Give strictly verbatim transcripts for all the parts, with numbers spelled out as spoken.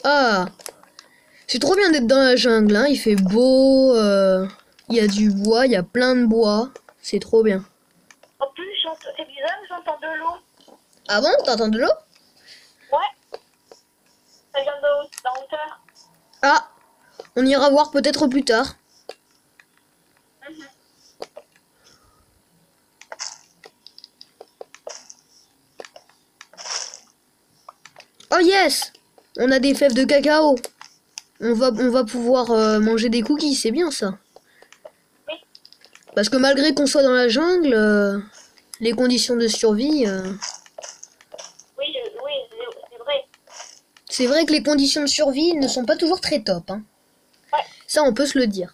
Ah, c'est trop bien d'être dans la jungle, hein. Il fait beau, euh, il y a du bois, il y a plein de bois. C'est trop bien. En plus, j'entends, c'est bizarre, j'entends de l'eau. Ah bon, t'entends de l'eau? Ouais, ça vient de haut, en hauteur. Ah, on ira voir peut-être plus tard. Mhm. Oh yes, on a des fèves de cacao. On va, on va pouvoir euh, manger des cookies, c'est bien ça. Oui. Parce que malgré qu'on soit dans la jungle, euh, les conditions de survie... euh, Oui, je- oui, c'est c'est vrai. c'est vrai que les conditions de survie ne sont pas toujours très top. Hein. Ouais. Ça, on peut se le dire.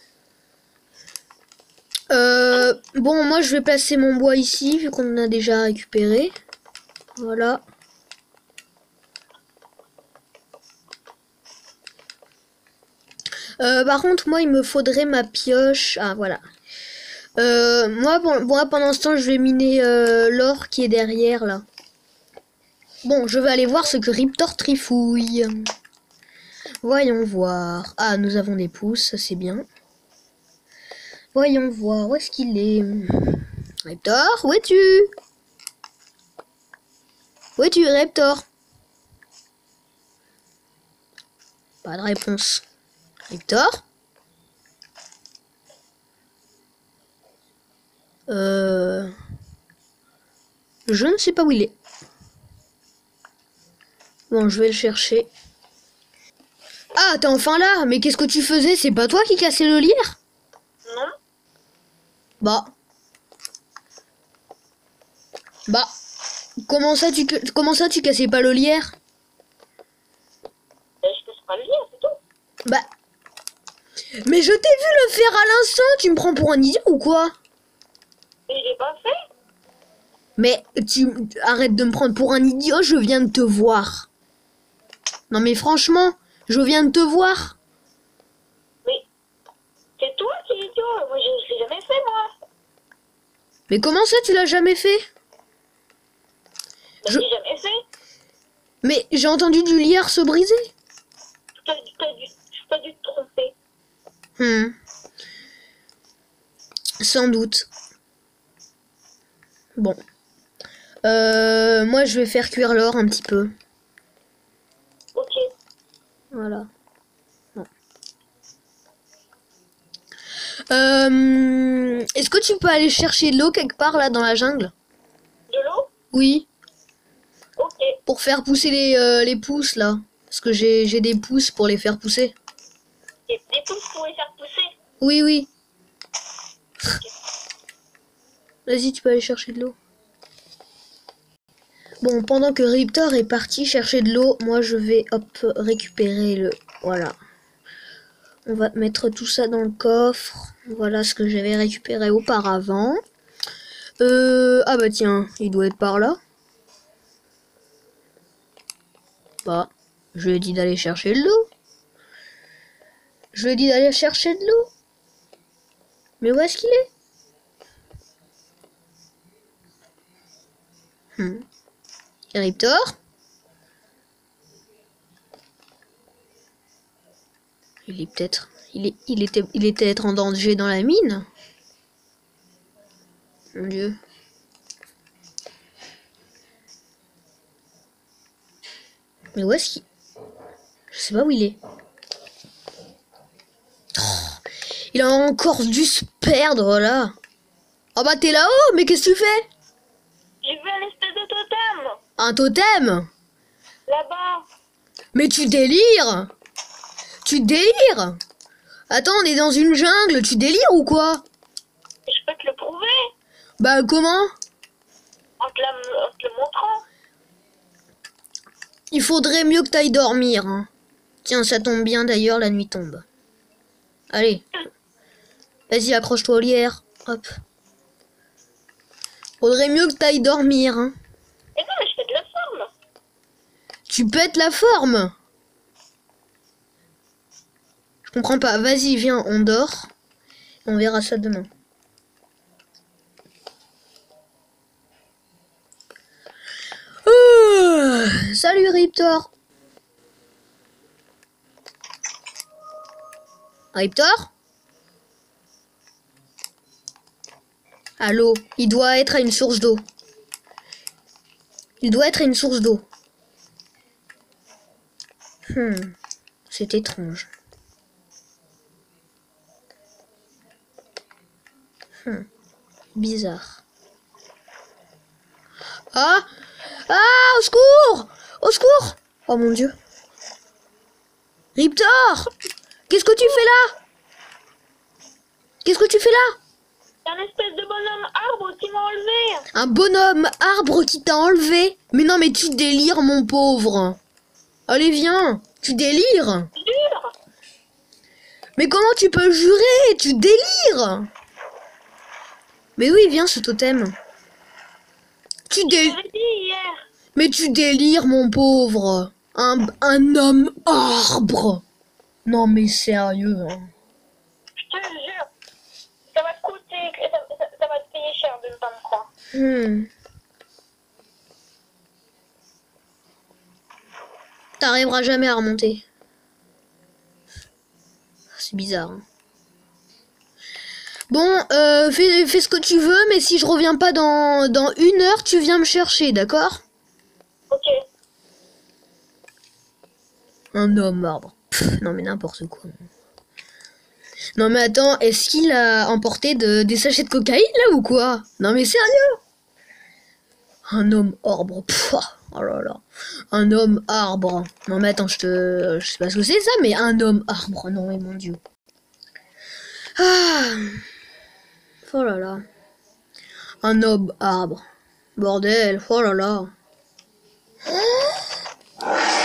Euh, bon, moi, je vais placer mon bois ici, vu qu'on en a déjà récupéré. Voilà. Euh, par contre, moi, il me faudrait ma pioche. Ah, voilà. Euh, moi, bon, moi, pendant ce temps, je vais miner euh, l'or qui est derrière, là. Bon, je vais aller voir ce que Riptor trifouille. Voyons voir. Ah, nous avons des pouces, ça c'est bien. Voyons voir, où est-ce qu'il est, Riptor, où es-tu? Où es-tu, Riptor? Pas de réponse. Riptor? Euh... Je ne sais pas où il est. Bon, je vais le chercher. Ah, t'es enfin là? Mais qu'est-ce que tu faisais? C'est pas toi qui cassais le lierre? Non. Bah. Bah. Comment ça, tu, comment ça, tu cassais pas le lierre? Ben, je peux pas le lire, c'est tout. Bah. Mais je t'ai vu le faire à l'instant, tu me prends pour un idiot ou quoi? Et je l'ai pas fait. Mais tu arrête de me prendre pour un idiot, je viens de te voir. Non mais franchement, je viens de te voir. Mais c'est toi qui es idiot. Moi, je je l'ai jamais fait, moi. Mais comment ça tu l'as jamais fait? Ben, Je... je l'ai jamais fait. Mais j'ai entendu du lierre se briser. T'as dû, t'as dû, t'as dû te tromper. Hmm. Sans doute. Bon. Euh, moi je vais faire cuire l'or un petit peu. Ok. Voilà. Bon. Euh, Est-ce que tu peux aller chercher de l'eau quelque part là dans la jungle? De l'eau? Oui. Ok. Pour faire pousser les, euh, les pousses là. Parce que j'ai j'ai des pousses pour les faire pousser. Et des pouces pour les faire pousser. Oui, oui. Vas-y, tu peux aller chercher de l'eau. Bon, pendant que Riptor est parti chercher de l'eau, moi je vais hop récupérer le... Voilà. On va mettre tout ça dans le coffre. Voilà ce que j'avais récupéré auparavant. Euh... Ah bah tiens, il doit être par là. Bah, je lui ai dit d'aller chercher de l'eau. Je lui ai dit d'aller chercher de l'eau. Mais où est-ce qu'il est, hmm. Riptor? Il est peut-être... Il, est... il était il était être en danger dans la mine. Mon Dieu. Mais où est-ce qu'il... Je sais pas où il est. Oh, il a encore dû se perdre là. Oh bah t'es là-haut, mais qu'est-ce que tu fais? J'ai vu un espèce de totem. Un totem? Là-bas. Mais tu délires? Tu délires? Attends, on est dans une jungle, tu délires ou quoi? Je peux te le prouver. Bah comment? En te, la, en te le montrant. Il faudrait mieux que t'ailles dormir. Hein. Tiens, ça tombe bien d'ailleurs, la nuit tombe. Allez. Vas-y, accroche-toi au lierre. Hop. Faudrait mieux que t'ailles dormir. Hein. Et non, mais je fais de la forme. Tu pètes la forme. Je comprends pas. Vas-y, viens, on dort. On verra ça demain. Oh, salut Riptor. Riptor? Allô? Il doit être à une source d'eau. Il doit être à une source d'eau. Hmm. C'est étrange. Hmm. Bizarre. Ah! Ah! Au secours! Au secours! Oh mon dieu. Riptor! Qu'est-ce que tu fais là? Qu'est-ce que tu fais là? Il y a un espèce de bonhomme arbre qui m'a enlevé. Un bonhomme arbre qui t'a enlevé? Mais non, mais tu délires, mon pauvre. Allez, viens. Tu délires? Dur. Mais comment tu peux jurer? Tu délires? Mais oui, viens, ce totem. Tu délires. J'avais dit hier. Mais tu délires, mon pauvre. Un, un homme arbre. Non, mais sérieux. Hein. Je te jure. Ça va te coûter. Ça, ça, ça va te payer cher de ne pas me croire. Hmm. T'arriveras jamais à remonter. C'est bizarre. Hein. Bon, euh, fais, fais ce que tu veux, mais si je reviens pas dans, dans une heure, tu viens me chercher, d'accord? Ok. Un homme arbre. Pff, non mais n'importe quoi. Non mais attends, est-ce qu'il a emporté de, des sachets de cocaïne là ou quoi? Non mais sérieux? Un homme arbre. Pff, oh là là. Un homme arbre. Non mais attends, je te... Je sais pas ce que c'est ça, mais un homme arbre. Non mais mon dieu. Ah. Oh là là. Un homme arbre. Bordel. Oh là là.